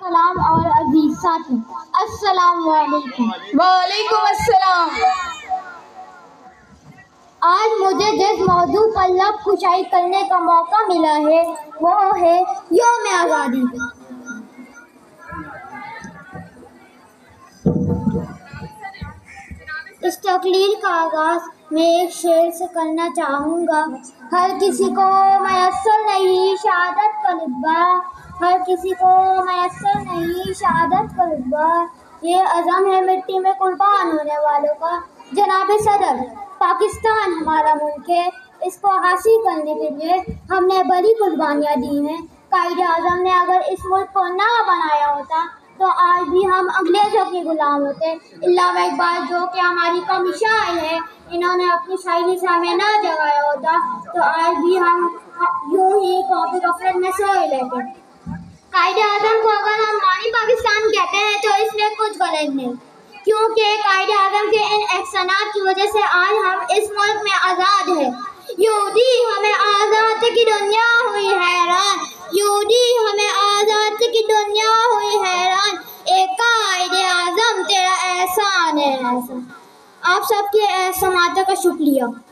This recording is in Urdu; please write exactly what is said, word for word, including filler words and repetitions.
السلام اور عزیز ساتھی، السلام علیکم۔ وعلیکم السلام۔ آج مجھے جس موضوع پر لب کشائی کرنے کا موقع ملا ہے وہ ہے یوم آزادی۔ اس تقریر کا آغاز میں ایک شعر سے کرنا چاہوں گا۔ ہر کسی کو میسر نہیں شہادت کا رتبہ، ہر کسی کو میسر نہیں شہادت کا رتبہ، یہ عزم ہے مٹی میں قربان ہونے والوں کا۔ جناب صدر، پاکستان ہمارا ملک ہے، اس کو حاصل کرنے کے لیے ہم نے بڑی قربانیاں دی ہیں۔ قائد اعظم نے اگر اس ملک کو نہ بنایا ہوتا تو آج بھی ہم انگریزوں کے غلام ہوتے۔ علامہ اقبال جو کہ ہماری قومی شاعر ہے، انہوں نے اپنی شاعری سے ہمیں نہ جگایا ہوتا تو آج بھی ہم یوں ہی کاپی کفرت میں سوئے لیتے۔ قائد اعظم کو اگر ہم مانی پاکستان کہتے ہیں تو اس میں کچھ غلط نہیں، کیونکہ قائد اعظم کے ان احسانات کی وجہ سے آج ہم اس ملک میں آزاد ہیں۔ یوں دی ہمیں آزاد کی دنیا ہوئی حیران، یوں دی ہمیں آزاد کی دنیا ہوئی حیران، اے قائد اعظم تیرا احسان ہے احسان۔ آپ سب کے سماعت کا شکریہ۔